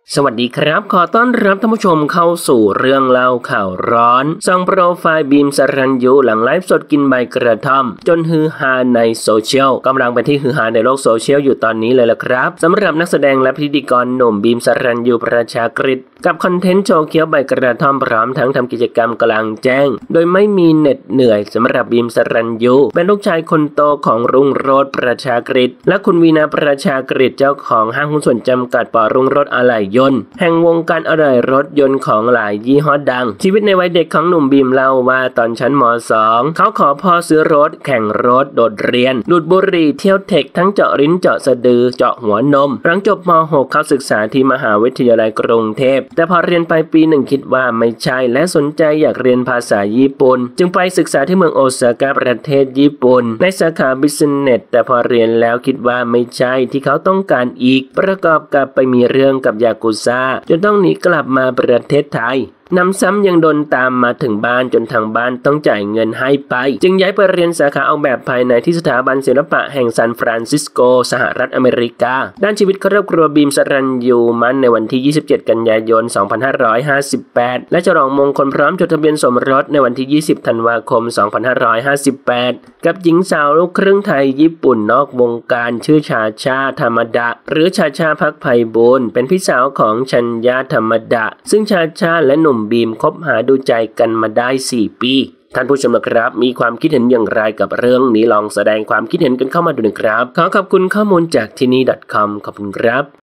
สวัสดีครับขอต้อนรับท่านผู้ชมเข้าสู่เรื่องเล่าข่าวร้อนส่องโปรไฟล์บีมสรัญยูหลังไลฟ์สดกินใบกระท่อมจนฮือฮาในโซเชียลกำลังเป็นที่ฮือฮาในโลกโซเชียลอยู่ตอนนี้เลยล่ะครับสำหรับนักแสดงและพิธีกรหนุ่มบีมสรัญยูประชากฤษกับคอนเทนต์โชว์เคี้ยวใบกระท่อมพร้อมทั้งทำกิจกรรมกลางแจ้งโดยไม่มีเหน็ดเหนื่อยสำหรับบีมสรัญยูเป็นลูกชายคนโตของรุ่งโรจน์ประชากฤษและคุณวีณาประชากฤษเจ้าของห้างหุ้นส่วนจำกัดป.รุ่งโรจน์อะไหล่ยนต์แห่งวงการอะไหล่รถยนต์ของหลายยี่ห้อดังชีวิตในวัยเด็กของหนุ่มบีมเล่าว่าตอนชั้นม.2 เขาขอพ่อซื้อรถแข่งรถโดดเรียนดูดบุหรี่เที่ยวเทคทั้งเจาะลิ้นเจาะสะดือเจาะหัวนมหลังจบม.6 เขาศึกษาที่มหาวิทยาลัยกรุงเทพแต่พอเรียนไปปีหนึ่งคิดว่าไม่ใช่และสนใจอยากเรียนภาษาญี่ปุ่นจึงไปศึกษาที่เมืองโอซาก้าประเทศญี่ปุ่นในสาขาบิสเนสแต่พอเรียนแล้วคิดว่าไม่ใช่ที่เขาต้องการอีกประกอบกับไปมีเรื่องกับยากุซ่าจนต้องหนีกลับมาประเทศไทยนำซ้ำยังโดนตามมาถึงบ้านจนทางบ้านต้องจ่ายเงินให้ไปจึงย้ายไปเรียนสาขาออกแบบภายในที่สถาบันศิลปะแห่งซานฟรานซิสโกสหรัฐอเมริกาด้านชีวิตครอบครัวบีมสรัญยูมั่นในวันที่27กันยายน2558และฉลองมงคลพร้อมจดทะเบียนสมรสในวันที่20ธันวาคม2558กับหญิงสาวลูกครึ่งไทยญี่ปุ่นนอกวงการชื่อชาชาธรรมดาหรือชาชาภักไพบูลย์เป็นพี่สาวของชัญญาธรรมดาซึ่งชาชาและหนุ่มบีมคบหาดูใจกันมาได้4 ปีท่านผู้ชมนะครับมีความคิดเห็นอย่างไรกับเรื่องนี้ลองแสดงความคิดเห็นกันเข้ามาดูนะครับขอขอบคุณข้อมูลจากที่นี่ .com ขอบคุณครับ